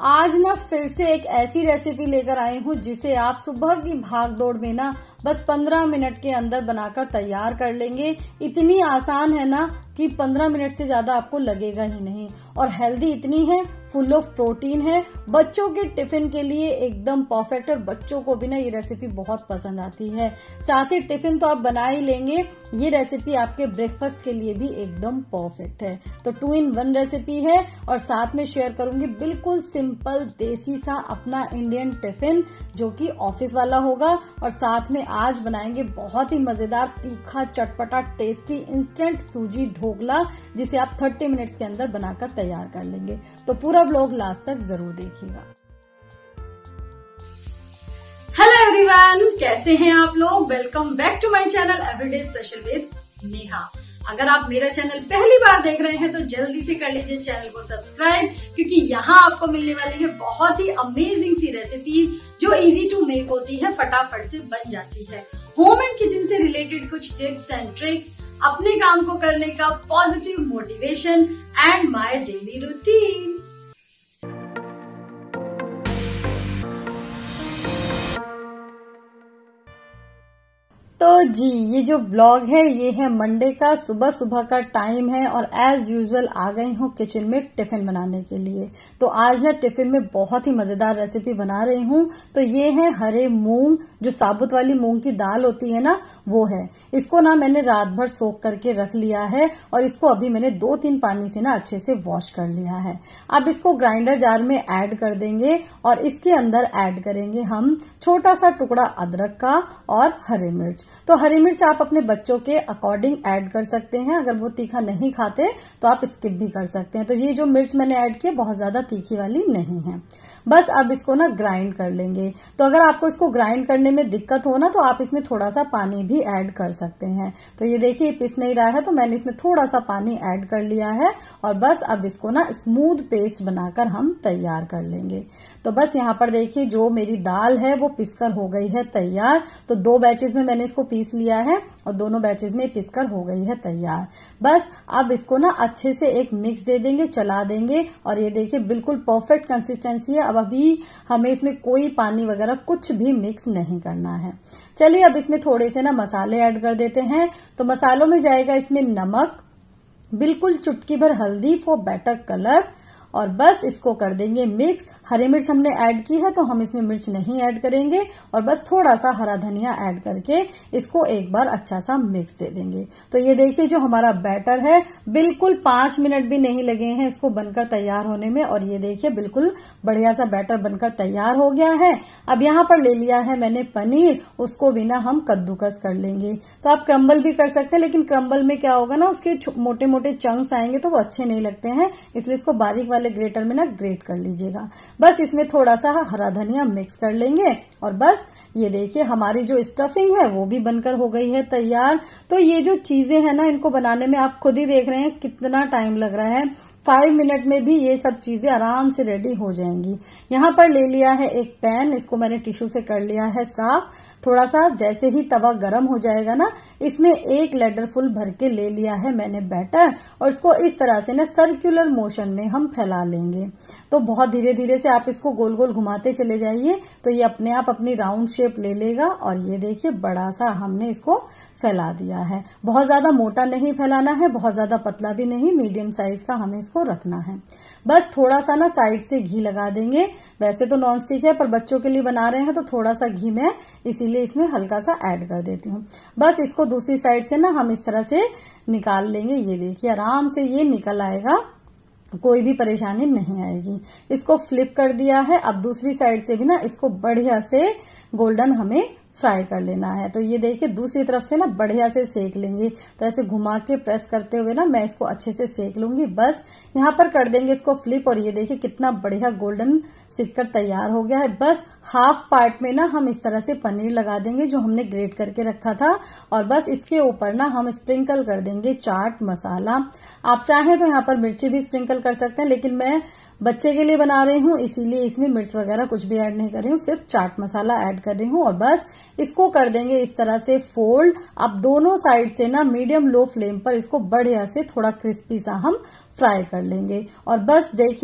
आज ना फिर से एक ऐसी रेसिपी लेकर आई हूँ जिसे आप सुबह की भाग दौड़ में ना बस 15 मिनट के अंदर बनाकर तैयार कर लेंगे। इतनी आसान है ना कि 15 मिनट से ज्यादा आपको लगेगा ही नहीं, और हेल्दी इतनी है, फुल ऑफ प्रोटीन है, बच्चों के टिफिन के लिए एकदम परफेक्ट। और बच्चों को भी ना ये रेसिपी बहुत पसंद आती है। साथ ही टिफिन तो आप बना ही लेंगे, ये रेसिपी आपके ब्रेकफास्ट के लिए भी एकदम परफेक्ट है। तो 2 in 1 रेसिपी है, और साथ में शेयर करूंगी बिल्कुल सिंपल देसी सा अपना इंडियन टिफिन जो कि ऑफिस वाला होगा। और साथ में आज बनाएंगे बहुत ही मजेदार तीखा चटपटा टेस्टी इंस्टेंट सूजी ढोकला, जिसे आप 30 मिनट्स के अंदर बनाकर तैयार कर लेंगे। तो पूरा व्लॉग लास्ट तक जरूर देखिएगा। हेलो एवरीवन, कैसे हैं आप लोग? Welcome back to my channel everyday special with Neha. अगर आप मेरा चैनल पहली बार देख रहे हैं तो जल्दी से कर लीजिए चैनल को सब्सक्राइब, क्योंकि यहाँ आपको मिलने वाली है बहुत ही अमेजिंग सी रेसिपीज जो इजी टू मेक होती है, फटाफट से बन जाती है। होम एंड किचन से रिलेटेड कुछ टिप्स एंड ट्रिक्स, अपने काम को करने का positive motivation and my daily routine. तो जी, ये जो ब्लॉग है ये है मंडे का, सुबह सुबह का टाइम है, और एज यूजुअल आ गई हूँ किचन में टिफिन बनाने के लिए। तो आज ना टिफिन में बहुत ही मजेदार रेसिपी बना रही हूँ। तो ये है हरे मूंग, जो साबुत वाली मूंग की दाल होती है ना, वो है। इसको ना मैंने रात भर सोक करके रख लिया है, और इसको अभी मैंने 2-3 पानी से ना अच्छे से वॉश कर लिया है। अब इसको ग्राइंडर जार में ऐड कर देंगे, और इसके अंदर ऐड करेंगे हम छोटा सा टुकड़ा अदरक का और हरी मिर्च। तो हरी मिर्च आप अपने बच्चों के अकॉर्डिंग ऐड कर सकते हैं, अगर वो तीखा नहीं खाते तो आप स्किप भी कर सकते हैं। तो ये जो मिर्च मैंने ऐड की बहुत ज्यादा तीखी वाली नहीं है। बस अब इसको ना ग्राइंड कर लेंगे। तो अगर आपको इसको ग्राइंड करने में दिक्कत हो ना, तो आप इसमें थोड़ा सा पानी भी ऐड कर सकते हैं। तो ये देखिए पिस नहीं रहा है, तो मैंने इसमें थोड़ा सा पानी ऐड कर लिया है, और बस अब इसको ना स्मूथ पेस्ट बनाकर हम तैयार कर लेंगे। तो बस यहाँ पर देखिए जो मेरी दाल है वो पिसकर हो गई है तैयार। तो 2 बैचेस में मैंने इसको पीस लिया है, और दोनों बैचेस में पिसकर हो गई है तैयार। बस अब इसको ना अच्छे से एक मिक्स दे देंगे, चला देंगे, और ये देखिए बिल्कुल परफेक्ट कंसिस्टेंसी है। अब अभी हमें इसमें कोई पानी वगैरह कुछ भी मिक्स नहीं करना है। चलिए अब इसमें थोड़े से ना मसाले ऐड कर देते हैं। तो मसालों में जाएगा इसमें नमक, बिल्कुल चुटकी भर हल्दी फॉर बेटर कलर, और बस इसको कर देंगे मिक्स। हरी मिर्च हमने ऐड की है तो हम इसमें मिर्च नहीं ऐड करेंगे, और बस थोड़ा सा हरा धनिया ऐड करके इसको एक बार अच्छा सा मिक्स दे देंगे। तो ये देखिए जो हमारा बैटर है, बिल्कुल 5 मिनट भी नहीं लगे हैं इसको बनकर तैयार होने में, और ये देखिए बिल्कुल बढ़िया सा बैटर बनकर तैयार हो गया है। अब यहाँ पर ले लिया है मैंने पनीर, उसको भी ना हम कद्दूकस कर लेंगे। तो आप क्रम्बल भी कर सकते हैं, लेकिन क्रम्बल में क्या होगा ना, उसके मोटे मोटे चंक्स आएंगे तो वो अच्छे नहीं लगते हैं, इसलिए इसको बारीक वाले ग्रेटर में ना ग्रेट कर लीजिएगा। बस इसमें थोड़ा सा हरा धनिया मिक्स कर लेंगे, और बस ये देखिए हमारी जो स्टफिंग है वो भी बनकर हो गई है तैयार। तो ये जो चीजें हैं ना, इनको बनाने में आप खुद ही देख रहे हैं कितना टाइम लग रहा है। 5 मिनट में भी ये सब चीजें आराम से रेडी हो जाएंगी। यहाँ पर ले लिया है एक पैन, इसको मैंने टिश्यू से कर लिया है साफ। थोड़ा सा जैसे ही तवा गर्म हो जाएगा ना, इसमें 1 लैडर फुल भर के ले लिया है मैंने बैटर, और इसको इस तरह से ना सर्कुलर मोशन में हम फैला लेंगे। तो बहुत धीरे धीरे से आप इसको गोल गोल घुमाते चले जाइए, तो ये अपने आप अपनी राउंड शेप ले लेगा। और ये देखिए बड़ा सा हमने इसको फैला दिया है। बहुत ज्यादा मोटा नहीं फैलाना है, बहुत ज्यादा पतला भी नहीं, मीडियम साइज का हमें इसको रखना है। बस थोड़ा सा ना साइड से घी लगा देंगे। वैसे तो नॉन स्टिक है, पर बच्चों के लिए बना रहे हैं तो थोड़ा सा घी मैं इसीलिए इसमें हल्का सा ऐड कर देती हूँ। बस इसको दूसरी साइड से ना हम इस तरह से निकाल लेंगे। ये देखिए आराम से ये निकल आएगा, कोई भी परेशानी नहीं आएगी। इसको फ्लिप कर दिया है। अब दूसरी साइड से भी ना इसको बढ़िया से गोल्डन हमें फ्राई कर लेना है। तो ये देखिए दूसरी तरफ से ना बढ़िया से सेक लेंगे। तो ऐसे घुमा के प्रेस करते हुए ना मैं इसको अच्छे से सेक लूंगी। बस यहाँ पर कर देंगे इसको फ्लिप, और ये देखिए कितना बढ़िया गोल्डन सिक कर तैयार हो गया है। बस हाफ पार्ट में ना हम इस तरह से पनीर लगा देंगे जो हमने ग्रेट करके रखा था, और बस इसके ऊपर ना हम स्प्रिंकल कर देंगे चाट मसाला। आप चाहें तो यहाँ पर मिर्ची भी स्प्रिंकल कर सकते हैं, लेकिन मैं बच्चे के लिए बना रही हूँ इसीलिए इसमें मिर्च वगैरह कुछ भी ऐड नहीं कर रही हूँ, सिर्फ चाट मसाला ऐड कर रही हूँ। और बस इसको कर देंगे इस तरह से फोल्ड। अब दोनों साइड से ना मीडियम लो फ्लेम पर इसको बढ़िया से थोड़ा क्रिस्पी सा हम फ्राई कर लेंगे। और बस देखिए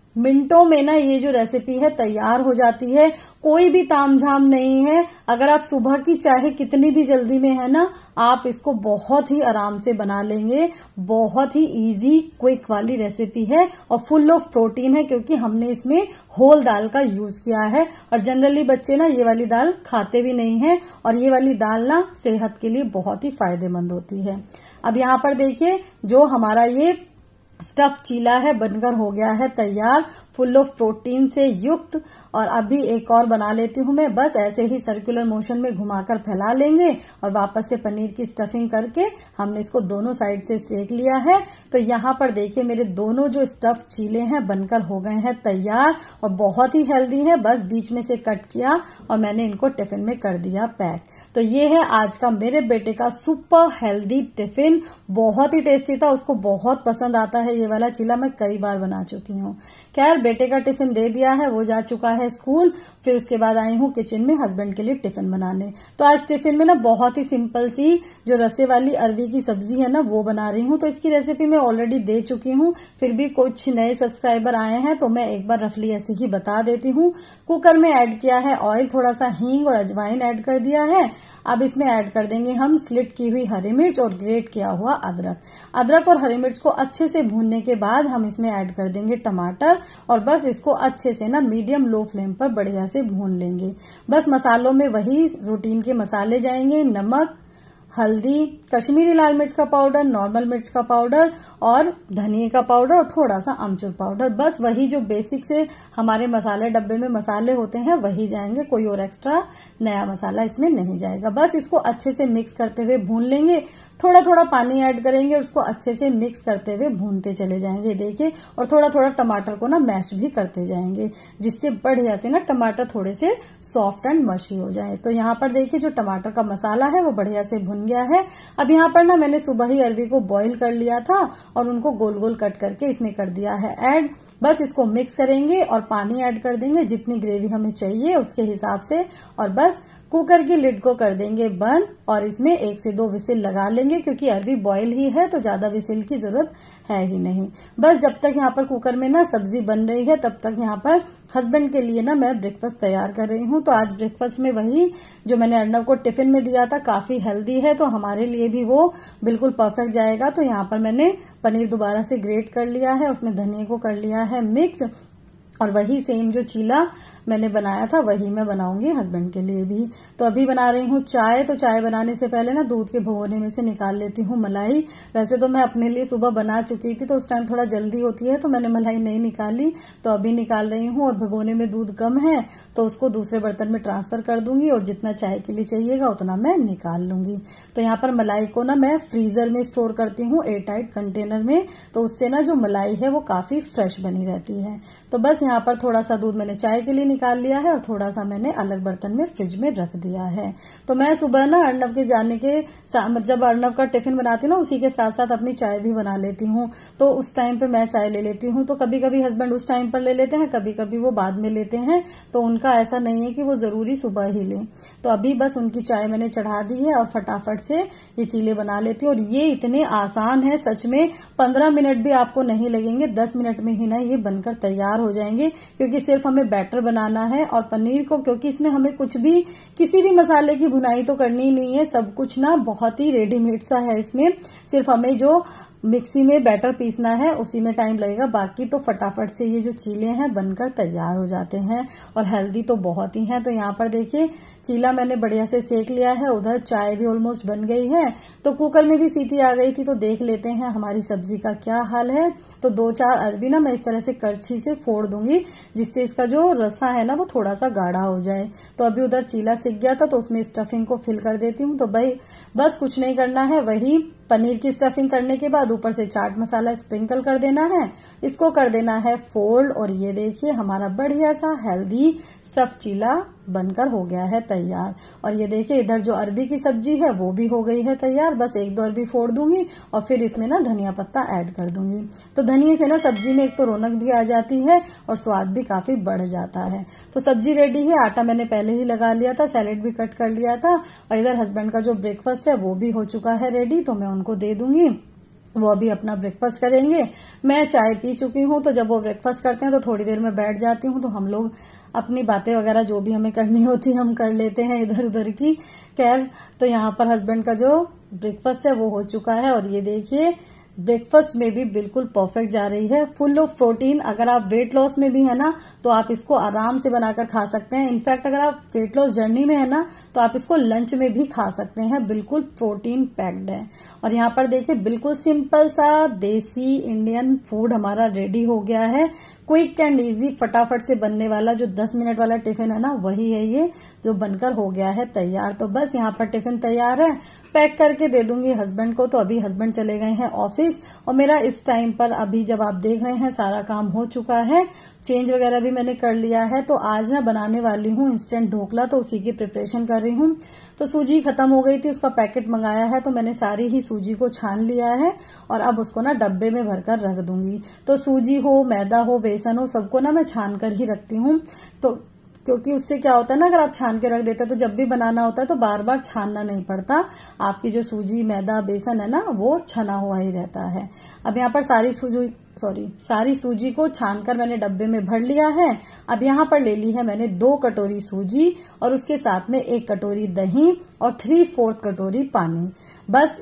मिनटों में ना ये जो रेसिपी है तैयार हो जाती है। कोई भी तामझाम नहीं है। अगर आप सुबह की चाहे कितनी भी जल्दी में है ना, आप इसको बहुत ही आराम से बना लेंगे। बहुत ही इजी क्विक वाली रेसिपी है और फुल ऑफ प्रोटीन है, क्योंकि हमने इसमें होल दाल का यूज किया है। और जनरली बच्चे ना ये वाली दाल खाते भी नहीं है, और ये वाली दाल ना सेहत के लिए बहुत ही फायदेमंद होती है। अब यहाँ पर देखिए, जो हमारा ये स्टफ चीला है बनकर हो गया है तैयार, फुल ऑफ प्रोटीन से युक्त। और अभी एक और बना लेती हूं मैं। बस ऐसे ही सर्कुलर मोशन में घुमाकर फैला लेंगे और वापस से पनीर की स्टफिंग करके हमने इसको दोनों साइड से सेक लिया है। तो यहाँ पर देखिए, मेरे दोनों जो स्टफ चीले हैं बनकर हो गए हैं तैयार और बहुत ही हेल्दी है। बस बीच में से कट किया और मैंने इनको टिफिन में कर दिया पैक। तो ये है आज का मेरे बेटे का सुपर हेल्दी टिफिन। बहुत ही टेस्टी था, उसको बहुत पसंद आता है ये वाला चीला। मैं कई बार बना चुकी हूँ। खैर, बेटे का टिफिन दे दिया है, वो जा चुका है स्कूल। फिर उसके बाद आई हूँ किचन में हस्बैंड के लिए टिफिन बनाने। तो आज टिफिन में ना बहुत ही सिंपल सी जो रसे वाली अरवी की सब्जी है ना, वो बना रही हूँ। तो इसकी रेसिपी मैं ऑलरेडी दे चुकी हूँ, फिर भी कुछ नए सब्सक्राइबर आए हैं तो मैं एक बार रफली ऐसे ही बता देती हूँ। कुकर में ऐड किया है ऑयल, थोड़ा सा हींग और अजवाइन ऐड कर दिया है। अब इसमें ऐड कर देंगे हम स्लिट की हुई हरी मिर्च और ग्रेट किया हुआ अदरक। अदरक और हरी मिर्च को अच्छे से भूनने के बाद हम इसमें ऐड कर देंगे टमाटर, और बस इसको अच्छे से ना मीडियम लो फ्लेम पर बढ़िया से भून लेंगे। बस मसालों में वही रूटीन के मसाले जाएंगे, नमक, हल्दी, कश्मीरी लाल मिर्च का पाउडर, नॉर्मल मिर्च का पाउडर और धनिया का पाउडर और थोड़ा सा अमचूर पाउडर। बस वही जो बेसिक से हमारे मसाले डब्बे में मसाले होते हैं वही जाएंगे, कोई और एक्स्ट्रा नया मसाला इसमें नहीं जाएगा। बस इसको अच्छे से मिक्स करते हुए भून लेंगे। थोड़ा थोड़ा पानी ऐड करेंगे और उसको अच्छे से मिक्स करते हुए भूनते चले जाएंगे, देखिए। और थोड़ा थोड़ा टमाटर को ना मैश भी करते जाएंगे, जिससे बढ़िया से ना टमाटर थोड़े से सॉफ्ट एंड मशी हो जाए। तो यहाँ पर देखिए, जो टमाटर का मसाला है वो बढ़िया से भुन गया है। अब यहाँ पर ना मैंने सुबह ही अरवी को बॉईल कर लिया था और उनको गोल गोल कट करके इसमें कर दिया है ऐड। बस इसको मिक्स करेंगे और पानी ऐड कर देंगे जितनी ग्रेवी हमें चाहिए उसके हिसाब से, और बस कुकर की लिड को कर देंगे बंद और इसमें 1 से 2 विसिल लगा लेंगे, क्योंकि अरवी बॉयल ही है तो ज्यादा विसिल की जरूरत है ही नहीं। बस जब तक यहाँ पर कुकर में ना सब्जी बन रही है तब तक यहाँ पर हस्बैंड के लिए ना मैं ब्रेकफास्ट तैयार कर रही हूँ। तो आज ब्रेकफास्ट में वही जो मैंने अर्नव को टिफिन में दिया था, काफी हेल्दी है तो हमारे लिए भी वो बिल्कुल परफेक्ट जाएगा। तो यहाँ पर मैंने पनीर दोबारा से ग्रेट कर लिया है, उसमें धनिया को कर लिया है मिक्स, और वही सेम जो चीला मैंने बनाया था वही मैं बनाऊंगी हस्बैंड के लिए भी। तो अभी बना रही हूँ चाय। तो चाय बनाने से पहले ना दूध के भगोने में से निकाल लेती हूँ मलाई। वैसे तो मैं अपने लिए सुबह बना चुकी थी तो उस टाइम थोड़ा जल्दी होती है तो मैंने मलाई नहीं निकाली, तो अभी निकाल रही हूँ। और भगोने में दूध कम है तो उसको दूसरे बर्तन में ट्रांसफर कर दूंगी और जितना चाय के लिए चाहिएगा उतना मैं निकाल लूंगी। तो यहाँ पर मलाई को ना मैं फ्रीजर में स्टोर करती हूँ एयरटाइट कंटेनर में, तो उससे ना जो मलाई है वो काफी फ्रेश बनी रहती है। तो बस यहाँ पर थोड़ा सा दूध मैंने चाय के लिए निकाल लिया है और थोड़ा सा मैंने अलग बर्तन में फ्रिज में रख दिया है। तो मैं सुबह ना अर्नव के जाने के जब अर्नव का टिफिन बनाती हूँ ना उसी के साथ साथ अपनी चाय भी बना लेती हूँ। तो उस टाइम पे मैं चाय ले लेती हूँ। तो कभी कभी हस्बैंड उस टाइम पर ले लेते हैं, कभी कभी वो बाद में लेते हैं। तो उनका ऐसा नहीं है कि वो जरूरी सुबह ही लें। तो अभी बस उनकी चाय मैंने चढ़ा दी है और फटाफट से ये चीले बना लेती हूँ। और ये इतने आसान है सच में, 15 मिनट भी आपको नहीं लगेंगे, 10 मिनट में ही ना ये बनकर तैयार हो जाएंगे। क्योंकि सिर्फ हमें बैटर बनाना है और पनीर को, क्योंकि इसमें हमें कुछ भी किसी भी मसाले की भुनाई तो करनी ही नहीं है, सब कुछ ना बहुत ही रेडीमेड सा है इसमें। सिर्फ हमें जो मिक्सी में बैटर पीसना है उसी में टाइम लगेगा, बाकी तो फटाफट से ये जो चीले हैं बनकर तैयार हो जाते हैं और हेल्दी तो बहुत ही हैं। तो यहाँ पर देखिए चीला मैंने बढ़िया से सेक लिया है, उधर चाय भी ऑलमोस्ट बन गई है। तो कुकर में भी सीटी आ गई थी। तो देख लेते हैं हमारी सब्जी का क्या हाल है। तो 2-4 अरबी ना मैं इस तरह से करछी से फोड़ दूंगी, जिससे इसका जो रसा है ना वो थोड़ा सा गाढ़ा हो जाए। तो अभी उधर चीला सिक गया था तो उसमें स्टफिंग को फिल कर देती हूँ। तो भाई बस कुछ नहीं करना है, वही पनीर की स्टफिंग करने के बाद ऊपर से चाट मसाला स्प्रिंकल कर देना है, इसको कर देना है फोल्ड। और ये देखिए हमारा बढ़िया सा हेल्दी स्टफ चीला बनकर हो गया है तैयार। और ये देखिए इधर जो अरबी की सब्जी है वो भी हो गई है तैयार। बस 1-2 अरबी फोड़ दूंगी और फिर इसमें ना धनिया पत्ता ऐड कर दूंगी। तो धनिया से ना सब्जी में एक तो रौनक भी आ जाती है और स्वाद भी काफी बढ़ जाता है। तो सब्जी रेडी है, आटा मैंने पहले ही लगा लिया था, सैलेड भी कट कर लिया था और इधर हस्बैंड का जो ब्रेकफास्ट है वो भी हो चुका है रेडी, तो मैं उनको दे दूंगी। वो अभी अपना ब्रेकफास्ट करेंगे। मैं चाय पी चुकी हूँ, तो जब वो ब्रेकफास्ट करते हैं तो थोड़ी देर में बैठ जाती हूँ, तो हम लोग अपनी बातें वगैरह जो भी हमें करनी होती है हम कर लेते हैं इधर उधर की। खैर, तो यहाँ पर हस्बैंड का जो ब्रेकफास्ट है वो हो चुका है, और ये देखिए ब्रेकफास्ट में भी बिल्कुल परफेक्ट जा रही है, फुल ऑफ प्रोटीन। अगर आप वेट लॉस में भी है ना, तो आप इसको आराम से बनाकर खा सकते हैं। इनफैक्ट अगर आप वेट लॉस जर्नी में है ना, तो आप इसको लंच में भी खा सकते हैं, बिल्कुल प्रोटीन पैक्ड है। और यहाँ पर देखिए बिल्कुल सिंपल सा देसी इंडियन फूड हमारा रेडी हो गया है। क्विक एंड इजी, फटाफट से बनने वाला जो 10 मिनट वाला टिफिन है ना, वही है ये जो बनकर हो गया है तैयार। तो बस यहाँ पर टिफिन तैयार है, पैक करके दे दूंगी हस्बैंड को। तो अभी हस्बैंड चले गए हैं ऑफिस, और मेरा इस टाइम पर अभी जब आप देख रहे हैं सारा काम हो चुका है, चेंज वगैरह भी मैंने कर लिया है। तो आज ना बनाने वाली हूँ इंस्टेंट ढोकला, तो उसी की प्रिपरेशन कर रही हूँ। तो सूजी खत्म हो गई थी, उसका पैकेट मंगाया है, तो मैंने सारी ही सूजी को छान लिया है और अब उसको ना डब्बे में भरकर रख दूंगी। तो सूजी हो, मैदा हो, बेसन हो, सबको ना मैं छान कर ही रखती हूँ। तो क्योंकि उससे क्या होता है ना, अगर आप छान के रख देते हैं तो जब भी बनाना होता है तो बार बार छानना नहीं पड़ता। आपकी जो सूजी, मैदा, बेसन है ना, वो छना हुआ ही रहता है। अब यहाँ पर सारी सूजी को छानकर मैंने डब्बे में भर लिया है। अब यहाँ पर ले ली है मैंने 2 कटोरी सूजी, और उसके साथ में 1 कटोरी दही और 3/4 कटोरी पानी। बस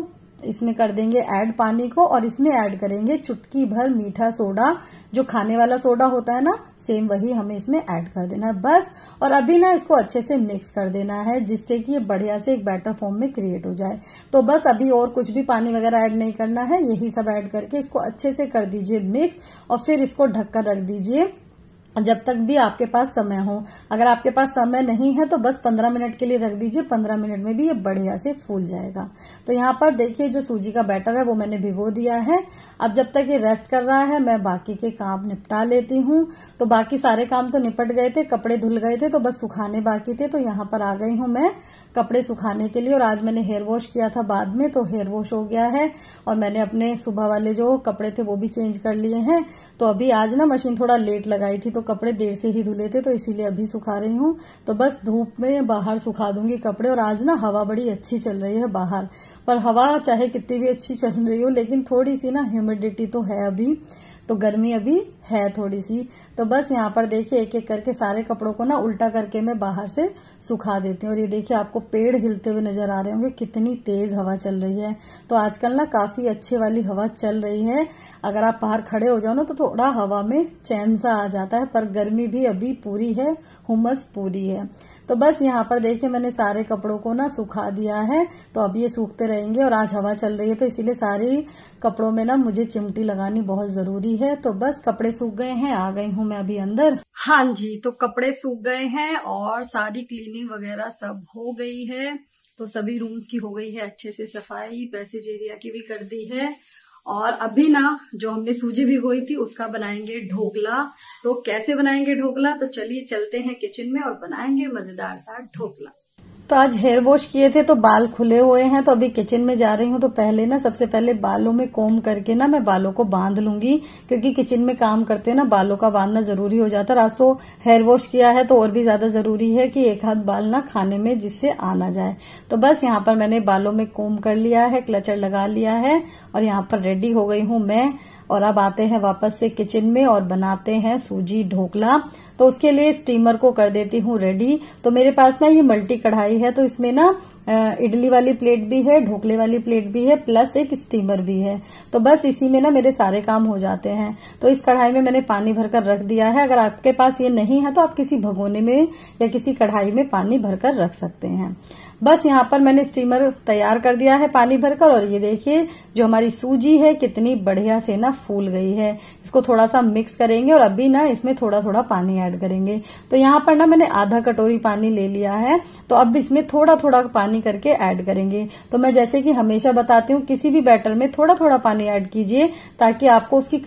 इसमें कर देंगे ऐड पानी को, और इसमें ऐड करेंगे चुटकी भर मीठा सोडा, जो खाने वाला सोडा होता है ना, सेम वही हमें इसमें ऐड कर देना है बस। और अभी ना इसको अच्छे से मिक्स कर देना है, जिससे कि ये बढ़िया से एक बैटर फॉर्म में क्रिएट हो जाए। तो बस अभी और कुछ भी पानी वगैरह ऐड नहीं करना है, यही सब ऐड करके इसको अच्छे से कर दीजिए मिक्स, और फिर इसको ढककर रख दीजिए जब तक भी आपके पास समय हो। अगर आपके पास समय नहीं है तो बस 15 मिनट के लिए रख दीजिए, 15 मिनट में भी ये बढ़िया से फूल जाएगा। तो यहाँ पर देखिए जो सूजी का बैटर है वो मैंने भिगो दिया है। अब जब तक ये रेस्ट कर रहा है मैं बाकी के काम निपटा लेती हूँ। तो बाकी सारे काम तो निपट गए थे, कपड़े धुल गए थे, तो बस सुखाने बाकी थे। तो यहाँ पर आ गई हूँ मैं कपड़े सुखाने के लिए, और आज मैंने हेयर वॉश किया था बाद में, तो हेयर वॉश हो गया है। और मैंने अपने सुबह वाले जो कपड़े थे वो भी चेंज कर लिए हैं। तो अभी आज ना मशीन थोड़ा लेट लगाई थी, तो कपड़े देर से ही धुले थे, तो इसीलिए अभी सुखा रही हूँ। तो बस धूप में बाहर सुखा दूंगी कपड़े। और आज ना हवा बड़ी अच्छी चल रही है बाहर, पर हवा चाहे कितनी भी अच्छी चल रही हो, लेकिन थोड़ी सी ना ह्यूमिडिटी तो है अभी, तो गर्मी अभी है थोड़ी सी। तो बस यहाँ पर देखिए एक एक करके सारे कपड़ों को ना उल्टा करके मैं बाहर से सुखा देती हूँ। और ये देखिए आपको पेड़ हिलते हुए नजर आ रहे होंगे, कितनी तेज हवा चल रही है। तो आजकल ना काफी अच्छी वाली हवा चल रही है। अगर आप बाहर खड़े हो जाओ ना तो थोड़ा हवा में चैन सा आ जाता है, पर गर्मी भी अभी पूरी है, हुमस पूरी है। तो बस यहाँ पर देखिए मैंने सारे कपड़ों को ना सुखा दिया है। तो अब ये सूखते रहेंगे, और आज हवा चल रही है तो इसीलिए सारे कपड़ों में ना मुझे चिमटी लगानी बहुत जरूरी है। तो बस कपड़े सूख गए हैं, आ गई हूँ मैं अभी अंदर। हाँ जी, तो कपड़े सूख गए हैं और सारी क्लीनिंग वगैरह सब हो गई है। तो सभी रूम्स की हो गई है अच्छे से सफाई, पैसेज एरिया की भी कर दी है। और अभी ना जो हमने सूजी भिगोई थी उसका बनाएंगे ढोकला। तो कैसे बनाएंगे ढोकला, तो चलिए चलते हैं किचन में और बनाएंगे मजेदार सा ढोकला। तो आज हेयर वॉश किए थे तो बाल खुले हुए हैं, तो अभी किचन में जा रही हूँ। तो पहले ना सबसे पहले बालों में कोम करके ना मैं बालों को बांध लूंगी, क्योंकि किचन में काम करते हैं ना बालों का बांधना जरूरी हो जाता है। आज तो हेयर वॉश किया है तो और भी ज्यादा जरूरी है कि एक हाथ बाल ना खाने में जिससे आ ना जाए। तो बस यहाँ पर मैंने बालों में कोम कर लिया है, क्लचर लगा लिया है, और यहाँ पर रेडी हो गई हूँ मैं। और अब आते हैं वापस से किचन में और बनाते हैं सूजी ढोकला। तो उसके लिए स्टीमर को कर देती हूँ रेडी। तो मेरे पास ना ये मल्टी कढ़ाई है, तो इसमें ना इडली वाली प्लेट भी है, ढोकले वाली प्लेट भी है, प्लस एक स्टीमर भी है। तो बस इसी में ना मेरे सारे काम हो जाते हैं। तो इस कढ़ाई में मैंने पानी भरकर रख दिया है। अगर आपके पास ये नहीं है तो आप किसी भगोने में या किसी कढ़ाई में पानी भरकर रख सकते हैं। बस यहाँ पर मैंने स्टीमर तैयार कर दिया है पानी भरकर, और ये देखिए जो हमारी सूजी है कितनी बढ़िया से ना फूल गई है। इसको थोड़ा सा मिक्स करेंगे और अभी ना इसमें थोड़ा थोड़ा पानी ऐड करेंगे। तो यहाँ पर ना मैंने आधा कटोरी पानी ले लिया है, तो अब इसमें थोड़ा थोड़ा पानी करके ऐड करेंगे। तो मैं जैसे कि हमेशा बताती हूँ, किसी भी बैटर में थोड़ा थोड़ा पानी ऐड कीजिए ताकि आपको उसकी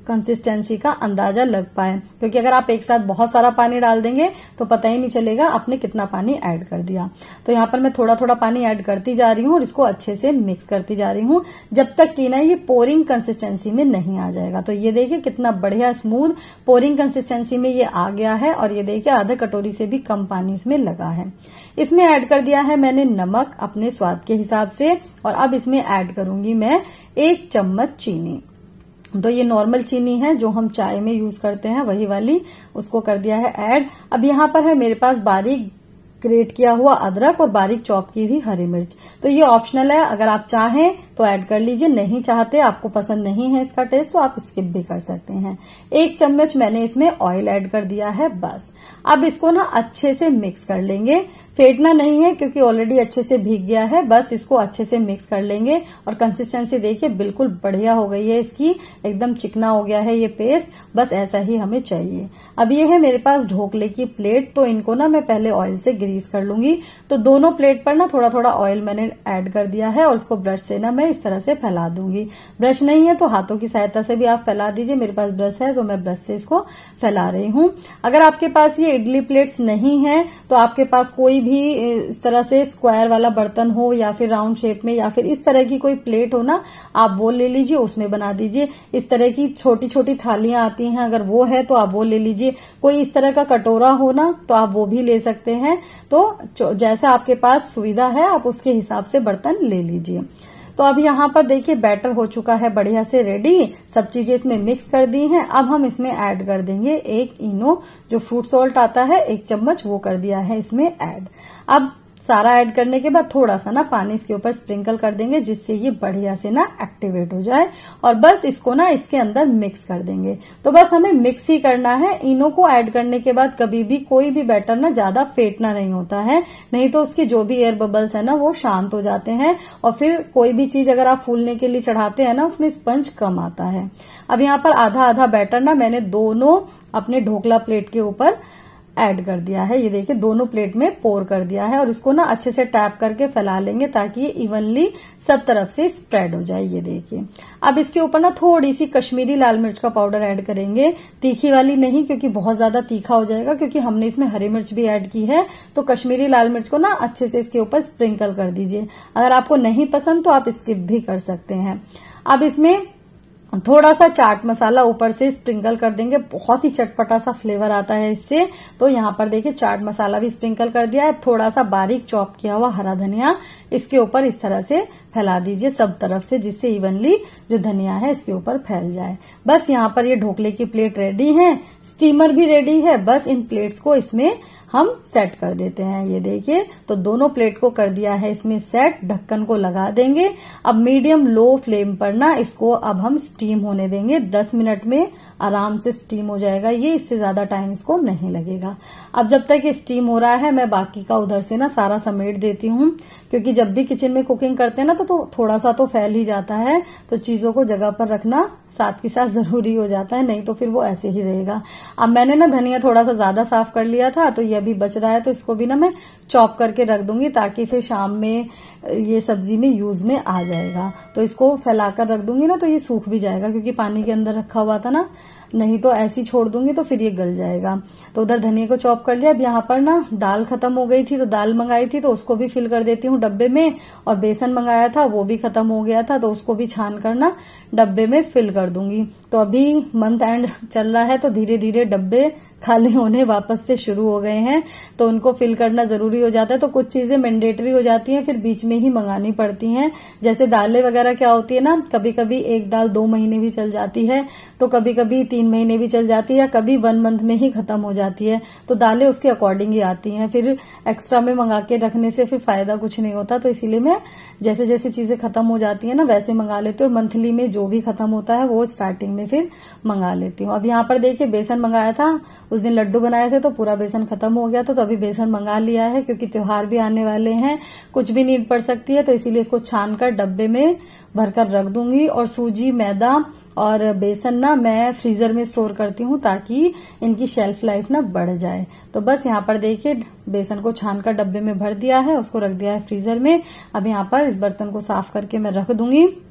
कंसिस्टेंसी का अंदाजा लग पाए, क्योंकि अगर आप एक साथ बहुत सारा पानी डाल देंगे तो पता ही नहीं चलेगा आपने कितना पानी ऐड कर दिया। तो यहाँ पर मैं थोड़ा थोड़ा पानी ऐड करती जा रही हूँ और इसको अच्छे से मिक्स करती जा रही हूँ जब तक कि ना ये पोरिंग कंसिस्टेंसी में नहीं आ जाएगा। तो ये देखिए कितना बढ़िया स्मूथ पोरिंग कंसिस्टेंसी में ये आ गया है और ये देखिए आधा कटोरी से भी कम पानी इसमें लगा है। इसमें ऐड कर दिया है मैंने नमक अपने स्वाद के हिसाब से और अब इसमें ऐड करूंगी मैं 1 चम्मच चीनी। तो ये नॉर्मल चीनी है जो हम चाय में यूज करते हैं, वही वाली, उसको कर दिया है ऐड। अब यहाँ पर है मेरे पास बारीक ग्रेट किया हुआ अदरक और बारीक चॉप की हुई हरी मिर्च। तो ये ऑप्शनल है, अगर आप चाहें तो ऐड कर लीजिए, नहीं चाहते, आपको पसंद नहीं है इसका टेस्ट तो आप स्किप भी कर सकते हैं। 1 चम्मच मैंने इसमें ऑयल ऐड कर दिया है बस। अब इसको ना अच्छे से मिक्स कर लेंगे, फेंटना नहीं है क्योंकि ऑलरेडी अच्छे से भीग गया है, बस इसको अच्छे से मिक्स कर लेंगे। और कंसिस्टेंसी देखिए बिल्कुल बढ़िया हो गई है इसकी, एकदम चिकना हो गया है ये पेस्ट, बस ऐसा ही हमें चाहिए। अब ये है मेरे पास ढोकले की प्लेट, तो इनको ना मैं पहले ऑयल से ग्रीस कर लूंगी। तो दोनों प्लेट पर ना थोड़ा थोड़ा ऑयल मैंने ऐड कर दिया है और इसको ब्रश से ना मैं इस तरह से फैला दूंगी। ब्रश नहीं है तो हाथों की सहायता से भी आप फैला दीजिए, मेरे पास ब्रश है तो मैं ब्रश से इसको फैला रही हूँ। अगर आपके पास ये इडली प्लेट्स नहीं है तो आपके पास कोई भी इस तरह से स्क्वायर वाला बर्तन हो या फिर राउंड शेप में या फिर इस तरह की कोई प्लेट हो ना, आप वो ले लीजिए, उसमें बना दीजिए। इस तरह की छोटी छोटी थालियां आती हैं, अगर वो है तो आप वो ले लीजिए। कोई इस तरह का कटोरा हो ना तो आप वो भी ले सकते हैं। तो जैसा आपके पास सुविधा है आप उसके हिसाब से बर्तन ले लीजिए। तो अब यहाँ पर देखिए बैटर हो चुका है बढ़िया से रेडी, सब चीजें इसमें मिक्स कर दी हैं। अब हम इसमें ऐड कर देंगे 1 इनो जो फ्रूट सॉल्ट आता है, 1 चम्मच वो कर दिया है इसमें ऐड। अब सारा ऐड करने के बाद थोड़ा सा ना पानी इसके ऊपर स्प्रिंकल कर देंगे जिससे ये बढ़िया से ना एक्टिवेट हो जाए और बस इसको ना इसके अंदर मिक्स कर देंगे। तो बस हमें मिक्स ही करना है। इनो को ऐड करने के बाद कभी भी कोई भी बैटर ना ज्यादा फेंटना नहीं होता है, नहीं तो उसके जो भी एयर बबल्स है ना वो शांत हो जाते हैं और फिर कोई भी चीज अगर आप फूलने के लिए चढ़ाते हैं ना उसमें स्पंज कम आता है। अब यहाँ पर आधा आधा बैटर ना मैंने दोनों अपने ढोकला प्लेट के ऊपर ऐड कर दिया है। ये देखिए दोनों प्लेट में पोर कर दिया है और इसको ना अच्छे से टैप करके फैला लेंगे ताकि ये इवनली सब तरफ से स्प्रेड हो जाए। ये देखिए अब इसके ऊपर ना थोड़ी सी कश्मीरी लाल मिर्च का पाउडर ऐड करेंगे, तीखी वाली नहीं क्योंकि बहुत ज्यादा तीखा हो जाएगा, क्योंकि हमने इसमें हरी मिर्च भी ऐड की है। तो कश्मीरी लाल मिर्च को ना अच्छे से इसके ऊपर स्प्रिंकल कर दीजिए। अगर आपको नहीं पसंद तो आप स्किप भी कर सकते हैं। अब इसमें थोड़ा सा चाट मसाला ऊपर से स्प्रिंकल कर देंगे, बहुत ही चटपटा सा फ्लेवर आता है इससे। तो यहाँ पर देखिए चाट मसाला भी स्प्रिंकल कर दिया है। थोड़ा सा बारीक चॉप किया हुआ हरा धनिया इसके ऊपर इस तरह से फैला दीजिए सब तरफ से, जिससे इवनली जो धनिया है इसके ऊपर फैल जाए। बस यहाँ पर ये ढोकले की प्लेट रेडी है, स्टीमर भी रेडी है। बस इन प्लेट्स को इसमें हम सेट कर देते हैं। ये देखिए तो दोनों प्लेट को कर दिया है इसमें सेट, ढक्कन को लगा देंगे। अब मीडियम लो फ्लेम पर ना इसको अब हम स्टीम होने देंगे। 10 मिनट में आराम से स्टीम हो जाएगा ये, इससे ज्यादा टाइम इसको नहीं लगेगा। अब जब तक ये स्टीम हो रहा है मैं बाकी का उधर से ना सारा समेट देती हूँ, क्योंकि जब भी किचन में कुकिंग करते हैं ना तो थोड़ा सा तो फैल ही जाता है, तो चीजों को जगह पर रखना साथ के साथ जरूरी हो जाता है, नहीं तो फिर वो ऐसे ही रहेगा। अब मैंने ना धनिया थोड़ा सा ज्यादा साफ कर लिया था तो ये अभी बच रहा है, तो इसको भी ना मैं चॉप करके रख दूंगी ताकि फिर शाम में ये सब्जी में यूज में आ जाएगा। तो इसको फैलाकर रख दूंगी ना तो ये सूख भी जाएगा, क्योंकि पानी के अंदर रखा हुआ था ना, नहीं तो ऐसी छोड़ दूंगी तो फिर ये गल जाएगा। तो उधर धनिया को चॉप कर लिया। अब यहाँ पर ना दाल खत्म हो गई थी तो दाल मंगाई थी तो उसको भी फिल कर देती हूँ डब्बे में, और बेसन मंगाया था वो भी खत्म हो गया था तो उसको भी छान कर ना डब्बे में फिल कर दूंगी। तो अभी मंथ एंड चल रहा है तो धीरे धीरे डब्बे खाली होने वापस से शुरू हो गए हैं, तो उनको फिल करना जरूरी हो जाता है। तो कुछ चीजें मैंडेटरी हो जाती हैं, फिर बीच में ही मंगानी पड़ती हैं। जैसे दालें वगैरह क्या होती है ना, कभी कभी एक दाल 2 महीने भी चल जाती है, तो कभी कभी 3 महीने भी चल जाती है, कभी 1 मंथ में ही खत्म हो जाती है। तो दालें उसके अकॉर्डिंग ही आती हैं, फिर एक्स्ट्रा में मंगा के रखने से फिर फायदा कुछ नहीं होता। तो इसीलिए मैं जैसे जैसे चीजें खत्म हो जाती है ना वैसे मंगा लेती हूँ, और मंथली में जो भी खत्म होता है वो स्टार्टिंग में फिर मंगा लेती हूँ। अब यहाँ पर देखिए बेसन मंगाया था, उस दिन लड्डू बनाए थे तो पूरा बेसन खत्म हो गया था, तो अभी बेसन मंगा लिया है क्योंकि त्योहार भी आने वाले हैं, कुछ भी नीड पड़ सकती है, तो इसीलिए इसको छानकर डब्बे में भरकर रख दूंगी। और सूजी, मैदा और बेसन ना मैं फ्रीजर में स्टोर करती हूँ ताकि इनकी शेल्फ लाइफ ना बढ़ जाए। तो बस यहाँ पर देखिए बेसन को छानकर डब्बे में भर दिया है, उसको रख दिया है फ्रीजर में। अब यहाँ पर इस बर्तन को साफ करके मैं रख दूंगी।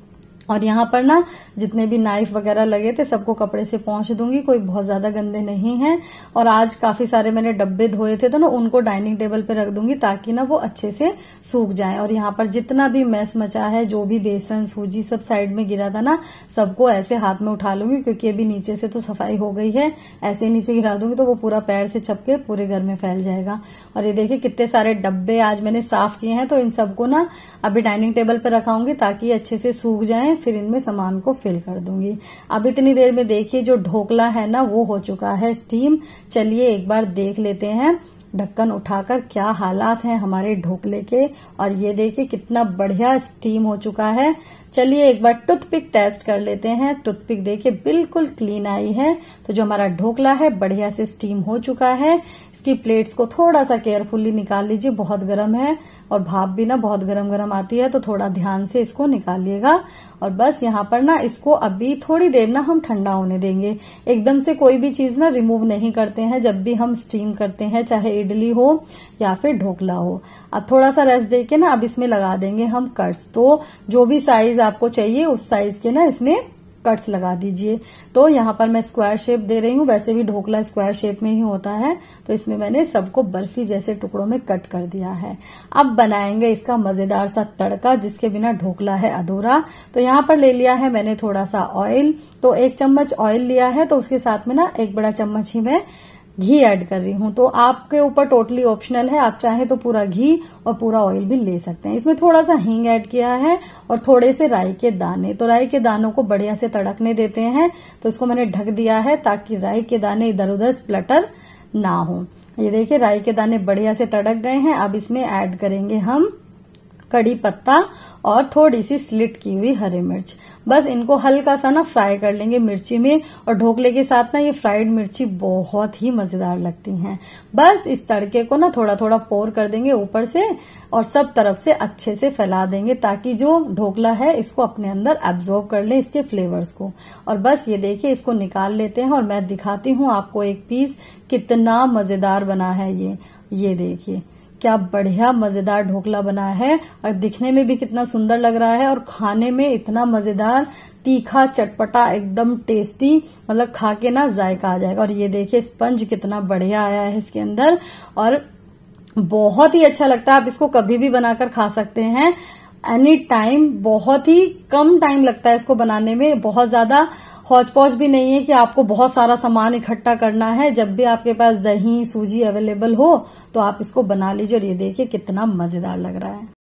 और यहाँ पर ना जितने भी नाइफ वगैरह लगे थे सबको कपड़े से पोंछ दूंगी, कोई बहुत ज्यादा गंदे नहीं है। और आज काफी सारे मैंने डब्बे धोए थे तो ना उनको डाइनिंग टेबल पे रख दूंगी ताकि ना वो अच्छे से सूख जाएं। और यहाँ पर जितना भी मैस मचा है, जो भी बेसन सूजी सब साइड में गिरा था ना, सबको ऐसे हाथ में उठा लूंगी, क्योंकि अभी नीचे से तो सफाई हो गई है। ऐसे नीचे गिरा दूंगी तो वो पूरा पैर से छपके पूरे घर में फैल जाएगा। और ये देखिए कितने सारे डब्बे आज मैंने साफ किए हैं, तो इन सबको ना अभी डाइनिंग टेबल पे रखाऊंगी ताकि अच्छे से सूख जाएं, फिर इनमें सामान को फिल कर दूंगी। अब इतनी देर में देखिए जो ढोकला है ना वो हो चुका है स्टीम। चलिए एक बार देख लेते हैं ढक्कन उठाकर क्या हालात हैं हमारे ढोकले के। और ये देखिए कितना बढ़िया स्टीम हो चुका है। चलिए एक बार टूथपिक टेस्ट कर लेते हैं। टूथपिक देखिए बिल्कुल क्लीन आई है। तो जो हमारा ढोकला है बढ़िया से स्टीम हो चुका है। इसकी प्लेट्स को थोड़ा सा केयरफुली निकाल लीजिए, बहुत गर्म है और भाप भी ना बहुत गरम गरम आती है, तो थोड़ा ध्यान से इसको निकालिएगा। और बस यहाँ पर ना इसको अभी थोड़ी देर ना हम ठंडा होने देंगे। एकदम से कोई भी चीज ना रिमूव नहीं करते हैं जब भी हम स्टीम करते हैं, चाहे इडली हो या फिर ढोकला हो। अब थोड़ा सा रेस्ट देके ना अब इसमें लगा देंगे हम कट्स। तो जो भी साइज आपको चाहिए उस साइज के ना इसमें कट्स लगा दीजिए। तो यहाँ पर मैं स्क्वायर शेप दे रही हूँ, वैसे भी ढोकला स्क्वायर शेप में ही होता है। तो इसमें मैंने सबको बर्फी जैसे टुकड़ों में कट कर दिया है। अब बनाएंगे इसका मजेदार सा तड़का जिसके बिना ढोकला है अधूरा। तो यहाँ पर ले लिया है मैंने थोड़ा सा ऑयल। तो 1 चम्मच ऑयल लिया है, तो उसके साथ में ना 1 बड़ा चम्मच ही मैं घी ऐड कर रही हूँ। तो आपके ऊपर टोटली ऑप्शनल है, आप चाहे तो पूरा घी और पूरा ऑयल भी ले सकते हैं। इसमें थोड़ा सा हींग ऐड किया है और थोड़े से राई के दाने। तो राई के दानों को बढ़िया से तड़कने देते हैं। तो इसको मैंने ढक दिया है ताकि राई के दाने इधर उधर स्प्लटर ना हो। ये देखिए राई के दाने बढ़िया से तड़क गए हैं। अब इसमें ऐड करेंगे हम कड़ी पत्ता और थोड़ी सी स्लिट की हुई हरी मिर्च। बस इनको हल्का सा ना फ्राई कर लेंगे मिर्ची में। और ढोकले के साथ ना ये फ्राइड मिर्ची बहुत ही मजेदार लगती हैं। बस इस तड़के को ना थोड़ा थोड़ा पोर कर देंगे ऊपर से और सब तरफ से अच्छे से फैला देंगे ताकि जो ढोकला है इसको अपने अंदर एब्जॉर्ब कर ले इसके फ्लेवर्स को। और बस ये देखिए इसको निकाल लेते हैं और मैं दिखाती हूँ आपको एक पीस कितना मजेदार बना है ये देखिए क्या बढ़िया मजेदार ढोकला बना है और दिखने में भी कितना सुंदर लग रहा है और खाने में इतना मजेदार, तीखा चटपटा एकदम टेस्टी, मतलब खा के ना जायका आ जाएगा। और ये देखिए स्पंज कितना बढ़िया आया है इसके अंदर और बहुत ही अच्छा लगता है। आप इसको कभी भी बनाकर खा सकते हैं एनी टाइम। बहुत ही कम टाइम लगता है इसको बनाने में, बहुत ज्यादा हौच पौच भी नहीं है कि आपको बहुत सारा सामान इकट्ठा करना है। जब भी आपके पास दही सूजी अवेलेबल हो तो आप इसको बना लीजिए। और ये देखिए कितना मजेदार लग रहा है।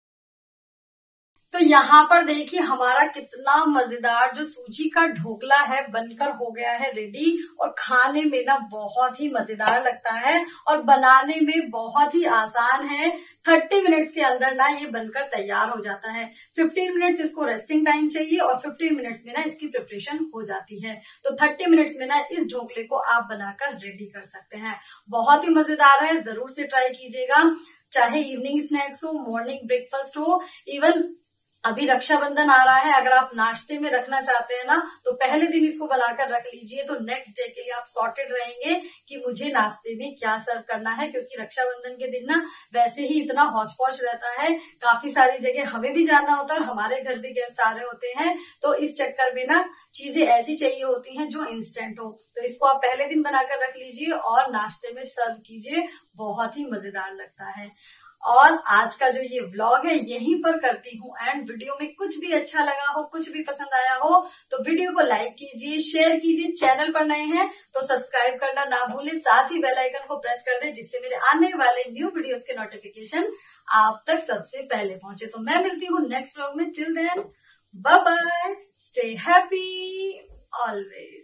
तो यहाँ पर देखिए हमारा कितना मजेदार जो सूजी का ढोकला है बनकर हो गया है रेडी। और खाने में ना बहुत ही मजेदार लगता है और बनाने में बहुत ही आसान है। 30 मिनट्स के अंदर ना ये बनकर तैयार हो जाता है। 15 मिनट्स इसको रेस्टिंग टाइम चाहिए और 15 मिनट्स में ना इसकी प्रिपरेशन हो जाती है। तो 30 मिनट्स में ना इस ढोकले को आप बनाकर रेडी कर सकते हैं। बहुत ही मजेदार है, जरूर से ट्राई कीजिएगा। चाहे इवनिंग स्नैक्स हो, मॉर्निंग ब्रेकफास्ट हो, इवन अभी रक्षाबंधन आ रहा है, अगर आप नाश्ते में रखना चाहते हैं ना तो पहले दिन इसको बनाकर रख लीजिए। तो नेक्स्ट डे के लिए आप सॉर्टेड रहेंगे कि मुझे नाश्ते में क्या सर्व करना है। क्योंकि रक्षाबंधन के दिन ना वैसे ही इतना हौच पौच रहता है, काफी सारी जगह हमें भी जाना होता है और हमारे घर भी गेस्ट आ रहे होते हैं। तो इस चक्कर में ना चीजें ऐसी चाहिए होती हैं जो इंस्टेंट हो। तो इसको आप पहले दिन बनाकर रख लीजिए और नाश्ते में सर्व कीजिए, बहुत ही मजेदार लगता है। और आज का जो ये व्लॉग है यहीं पर करती हूँ एंड। वीडियो में कुछ भी अच्छा लगा हो, कुछ भी पसंद आया हो तो वीडियो को लाइक कीजिए, शेयर कीजिए। चैनल पर नए हैं तो सब्सक्राइब करना ना भूलें, साथ ही बेल आइकन को प्रेस कर दें जिससे मेरे आने वाले न्यू वीडियोस के नोटिफिकेशन आप तक सबसे पहले पहुंचे। तो मैं मिलती हूँ नेक्स्ट व्लॉग में। Till then bye bye, stay happy always.